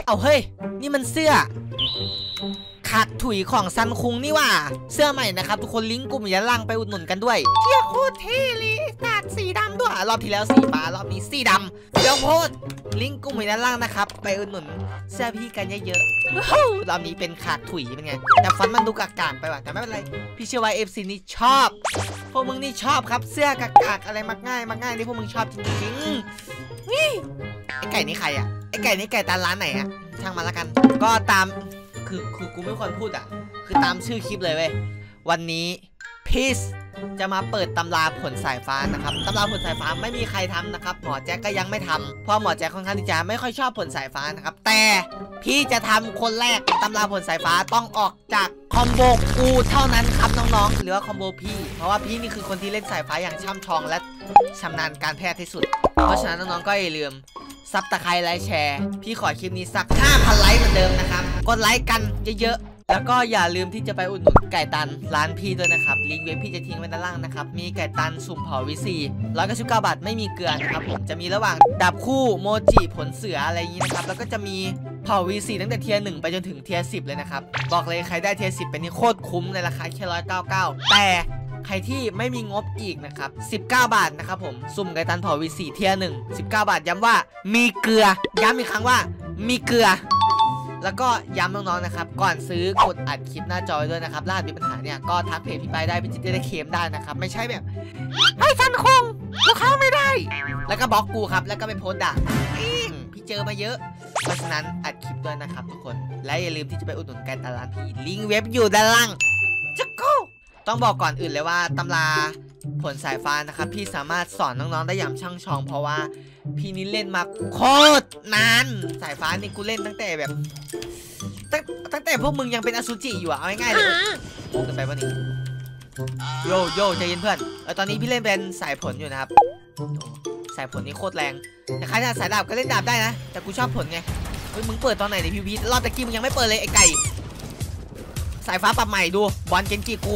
เอาเฮ้ยนี่มันเสื้อขาดถุยของซันคุงนี่ว่าเสื้อใหม่นะครับทุกคนลิงก์กลุ่มอย่าล่างไปอุดหนุนกันด้วยเที่ยโคตรเท่เลยตัดสีดำด้วยรอบที่แล้วสีฟ้ารอบนี้สีดำเดี๋ยวโพสลิงก์กลุ่มอย่าล่างนะครับไปอุดหนุนเสื้อพี่กันเยอะๆรอบนี้เป็นขาดถุยเป็นไงแต่ฟันมันดูกากๆไปว่ะแต่ไม่เป็นไรพี่เชื่อว่า FC นี่ชอบพวกมึงนี่ชอบครับเสื้อกากๆอะไรมักง่ายนี่พวกมึงชอบจริงๆไอ้ไก่นี่ใครอ่ะไอ้ไก่นี่ไก่ตาร้านไหนอ่ะช่างมันละกันก็ตามคือกูไม่ควรพูดอ่ะคือตามชื่อคลิปเลยเว้ยวันนี้พีซจะมาเปิดตำราผลสายฟ้านะครับตำราผลสายฟ้าไม่มีใครทำนะครับหมอแจ็คก็ยังไม่ทำเพราะหมอแจ็คค่อนข้างที่จะไม่ค่อยชอบผลสายฟ้านะครับแต่พี่จะทำคนแรกตำราผลสายฟ้าต้องออกจากคอมโบกูเท่านั้นครับน้องๆหรือว่าคอมโบพี่เพราะว่าพี่นี่คือคนที่เล่นสายฟ้าอย่างช่ำชองและชำนาญการแพทย์ที่สุดเพราะฉะนั้นน้องๆก็อย่าลืมซับตะไคร้ไลค์แชร์พี่ขอคลิปนี้สัก 5,000 ไลค์เหมือนเดิมนะครับกดไลค์กันเยอะๆแล้วก็อย่าลืมที่จะไปอุดหนุนไก่ตันร้านพี่ด้วยนะครับลิงก์เว็บพี่จะทิ้งไว้ด้านล่างนะครับมีไก่ตันสุ่มเผาวิซี199 บาทไม่มีเกลือนะครับผมจะมีระหว่างดาบคู่โมจิผลเสืออะไรอย่างนี้นะครับแล้วก็จะมีเผาวีซีตั้งแต่เทียร์ 1ไปจนถึงเทียร์ 10เลยนะครับบอกเลยใครได้เทียร์ 10เป็นนี่โคตรคุ้มในราคาแค่199แต่ใครที่ไม่มีงบอีกนะครับ19 บาทนะครับผมสุ่มไก่ตันเผาวีซีเทียร์ 1 19 บาทย้ำว่ามีเกลือย้ำอีกครั้งว่ามีเกลือแล้วก็ย้ำน้องๆนะครับก่อนซื้อกดอัดคลิปหน้าจอด้วยนะครับถ้ามีปัญหาเนี่ยก็ทักเพจพี่ไปได้พี่จะได้เคลมได้นะครับไม่ใช่แบบให้ซันคงกูเข้าไม่ได้แล้วก็บล็อกกูครับแล้วก็ไปโพสต์ด่าพี่เจอมาเยอะเพราะฉะนั้นอัดคลิปด้วยนะครับทุกคนและอย่าลืมที่จะไปอุดหนุนไก่ตันร้านพี่ลิงก์เว็บอยู่ด้านล่างจะกูต้องบอกก่อนอื่นเลยว่าตำราผลสายฟ้านะครับพี่สามารถสอนน้องๆได้อย่างช่ำชองเพราะว่าพี่นี่เล่นมาโคตรนานสายฟ้านี่กูเล่นตั้งแต่แบบตั้งแต่พวกมึงยังเป็นอสุจิอยู่อะเอาง่ายๆเลยโอ้กันไปป่ะนี่โยใจเย็นเพื่อนตอนนี้พี่เล่นเป็นสายผลอยู่นะครับสายผลนี่โคตรแรงแต่ใครถนัดสายดาบก็เล่นดาบได้นะแต่กูชอบผลไงเฮ้ยมึงเปิดตอนไหนเนี่ยพี่รอบตะกี้มึงยังไม่เปิดเลยไอ้ไก่สายฟ้าปรับใหม่ดูบอลเกนจิกู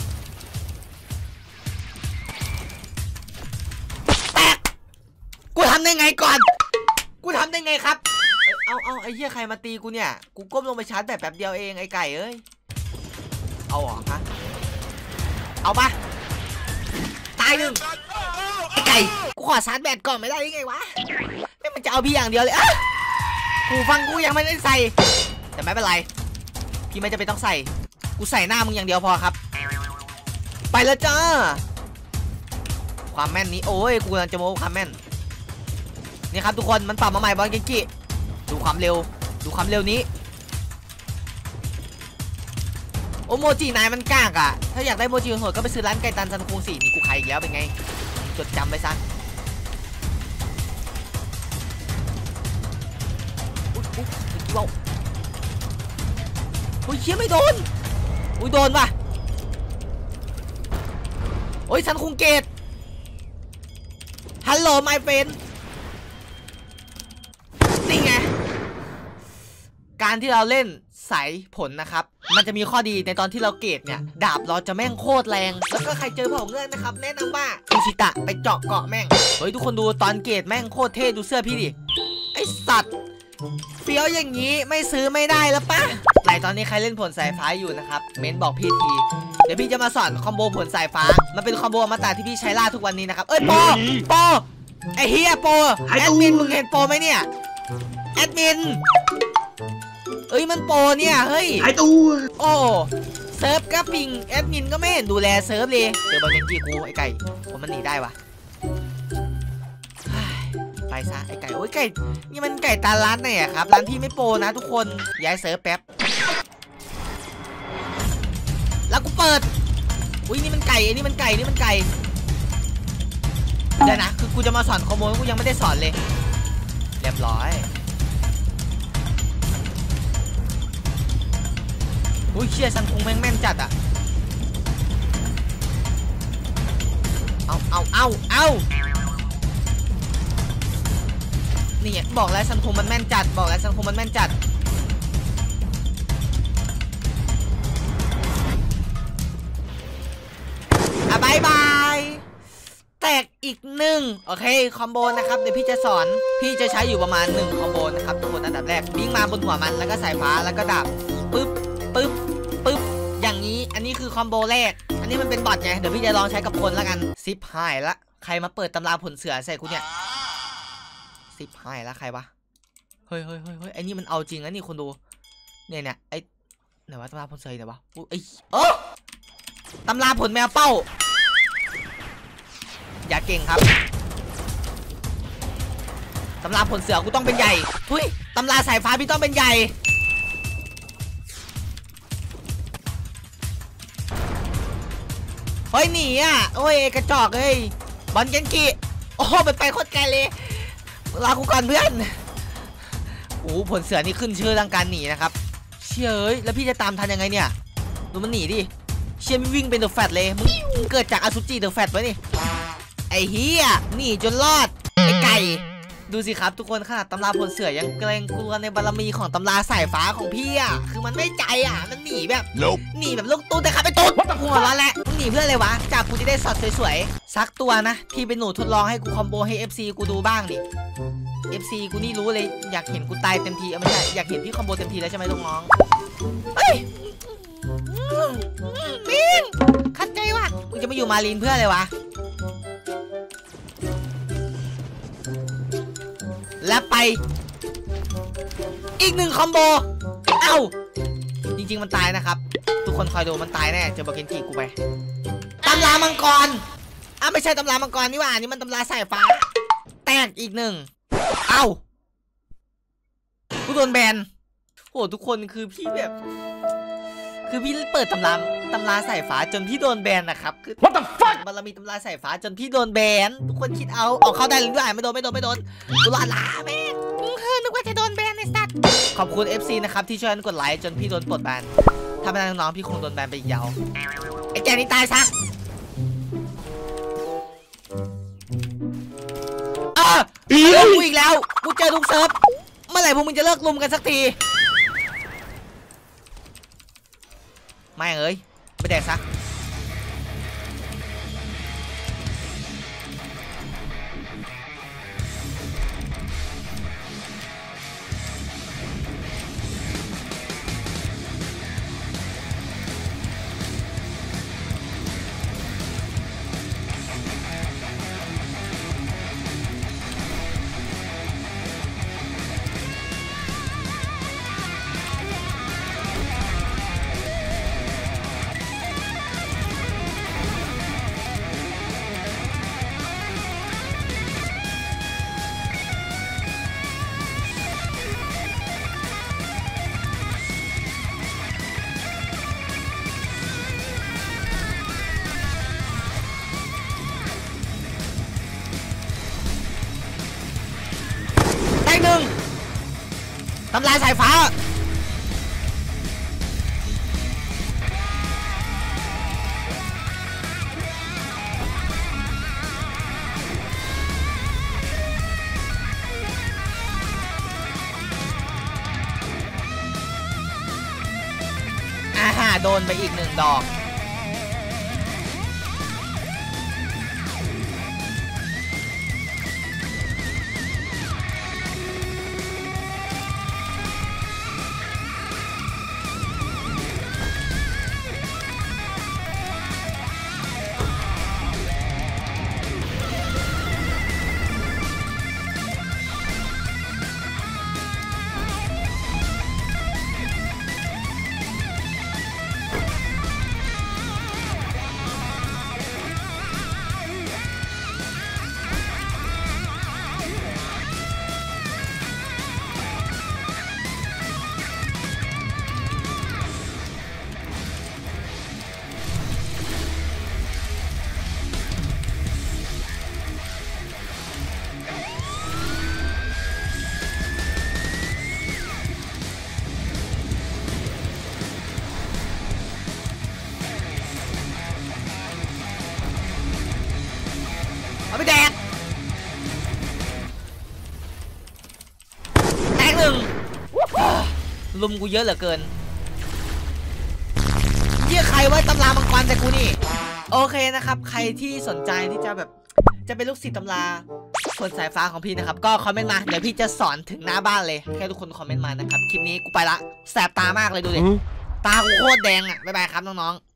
แตกกูทำได้ไงก่อนกูทำได้ไงครับเอาไอ้เหี้ยใครมาตีกูเนี่ยกูก้มลงไปชาร์จแป๊บเดียวเองไอ้ไก่เอ้ยเอาหรอฮะเอาปะตายหนึ่งไอ้ไก่กูขอชาร์จแบตก่อนไม่ได้ยังไงวะไม่มันจะเอาพี่อย่างเดียวเลยกูฟังกูยังไม่ได้ใส่แต่ไม่เป็นไรพี่ไม่จำเป็นต้องใส่กูใส่หน้ามึงอย่างเดียวพอครับไปแล้วจ้าความแม่นนี้โอ้ยกูกำลังจะโม้ความแม่นนี่ครับทุกคนมันปรับมาใหม่บอลเกนจิดูความเร็วนี้โอโมจินายมันกากอ่ะถ้าอยากได้โมจิโหดก็ไปซื้อร้านไก่ตันซันคุง4นี่กูขายอีกแล้วเป็นไงจดจำไปซะว้าวอุ้ยเชี่ยไม่โดนอุ้ยโดนว่ะโอ้ยซันคุงเกตฮัลโหลไมเฟนนี่ไงการที่เราเล่นสายผลนะครับมันจะมีข้อดีในตอนที่เราเกตเนี่ยดาบเราจะแม่งโคตรแรงแล้วก็ใครเจอเผ่าเงื่อนนะครับแนะนำว่าอุชิตะไปเจาะเกาะแม่งเฮ้ยทุกคนดูตอนเกตแม่งโคตรเท่ดูเสื้อพี่ดิไอสัตว์เฟี้ยวอย่างนี้ไม่ซื้อไม่ได้แล้วปะไหนตอนนี้ใครเล่นผลสายฟ้าอยู่นะครับเม้นบอกพี่ทีเดี๋ยวพี่จะมาสอนคอมโบผลสายฟ้ามันเป็นคอมโบอมตะที่พี่ใช้ล่าทุกวันนี้นะครับโปไอเฮียโปแอดมินมึงเห็นโปไหมเนี่ยแอดมินเอ้ยมันโปเนี่ยเฮ้ยไอตูโอ้เซิร์ฟก็ปิงแอดมินก็ไม่เห็นดูแลเซิร์ฟเลยเจอบอลเกนจิกูไอไก่ผมมันหนีได้วะไปซะไอไก่โอ้ยไก่นี่มันไก่ตาร้านไหนอะครับร้านพี่ไม่โปนะทุกคนย้ายเซิร์ฟแป๊บแล้วกูเปิดอุ้ยนี่มันไก่ไอ้นี่มันไก่นี่มันไก่เดี๋ยวนะคือกูจะมาสอนคอมโบกูยังไม่ได้สอนเลยเรียบร้อยอุ้ยเชี่ยซันคุงแม่งแม่นจัดอะเอานี่บอกแล้วซันคุงมันแม่นจัดบายบายแตกอีก1โอเคคอมโบนะครับเดี๋ยวพี่จะสอนพี่จะใช้อยู่ประมาณ1คอมโบนะครับทุกคนอันดับแรกวิ่งมาบนหัวมันแล้วก็สายฟ้าแล้วก็ดาบปึ๊บปึ๊บปึ๊บอย่างนี้อันนี้คือคอมโบแรกอันนี้มันเป็นบอทไงเดี๋ยวพี่จะลองใช้กับคนแล้วกันซิปหายละใครมาเปิดตำราผลเสือใส่กูเนี่ยซิปหายละใครวะเฮ้ยไอ้นี่มันเอาจริงนะนี่คนดูเนี่ยไอ้ไหนวะตำราผลเสือไหนวะไอ้ตำราผลแมวเป้าอย่าเก่งครับตำราผลเสือกูต้องเป็นใหญ่ทุยตำราสายฟ้าพี่ต้องเป็นใหญ่เฮ้ยหนีอ่ะโอ้ยกระจอกเฮ้ยบอลเกนกิโอ้ไปโคตรไกลเลยลากูก่อนเพื่อนโอ้ผลเสือนี่ขึ้นชื่อทางการหนีนะครับเชี่ยเอ้ยแล้วพี่จะตามทันยังไงเนี่ยดูมันหนีดิเชี่ยมันวิ่งเป็นเดอะแฟตเลยมึงเกิดจากอสุจิเดอะแฟตไว้นี่ไอ้เฮียหนีจนรอดไอ้ไก่ดูสิครับทุกคนขนาดตำราผลเสือยังเกรงกลัวในบารมีของตำราสายฟ้าของพี่อ่ะคือมันไม่ใจอ่ะมันหนีแบบหนีแบบลูกตุ๊ดแต่ครับไอ้ตุ๊ดหัวร้อนแหละมึงหนีเพื่ออะไรวะจากกูจะได้สอดสวยๆสักตัวนะที่เป็นหนูทดลองให้กูคอมโบให้ FC กูดูบ้างดิ FC กูนี่รู้เลยอยากเห็นกูตายเต็มทีไม่ใช่อยากเห็นพี่คอมโบเต็มทีแล้วใช่ไหมลูกน้องเฮ้ยมินขัดใจว่ะมึงจะมาอยู่มาลีนเพื่ออะไรวะและไปอีก1คอมโบเอ้าจริงๆมันตายนะครับทุกคนคอยดูมันตายแน่เจอบาเกนจิกูไปตำรามังกรไม่ใช่ตำรามังกรนี่ว่านี่มันตำราสายฟ้าแตกอีก1เอ้ากูโดนแบนโหทุกคนคือพี่แบบคือพี่เปิดตำราสายฟ้าจนพี่โดนแบนนะครับคือ What the fuck มันมีตำราสายฟ้าจนพี่โดนแบนทุกคนคิดเอาออกเข้าได้หรือไม่โดนกูรอดละแม่นึกว่าจะโดนแบนในสัตว์ขอบคุณ FC นะครับที่ช่วยกดไลค์จนพี่โดนปลดแบนถ้าไม่ได้น้องพี่คงโดนแบนไปยาวไอ้แกนี่ตายซะเลิกกูอีกแล้วกูเจอทุกเซิร์ฟเมื่อไหร่พวกมึงจะเลิกลุมกันสักทีไม่เอ้ยไปแดกซะทำลายสายฟ้าโดนไปอีก1 ดอกเอาไปแดกแตก1ลุมกูเยอะเหลือเกินเยี่ยใครไว้ตำรามังกรแต่กูนี่โอเคนะครับใครที่สนใจที่จะแบบจะเป็นลูกศิษย์ตำราส่วนสายฟ้าของพี่นะครับก็คอมเมนต์มาเดี๋ยวพี่จะสอนถึงหน้าบ้านเลยแค่ทุกคนคอมเมนต์มานะครับคลิปนี้กูไปละแสบตามากเลยดูดิตากูโคตรแดงอ่ะบ๊ายบายครับน้องๆ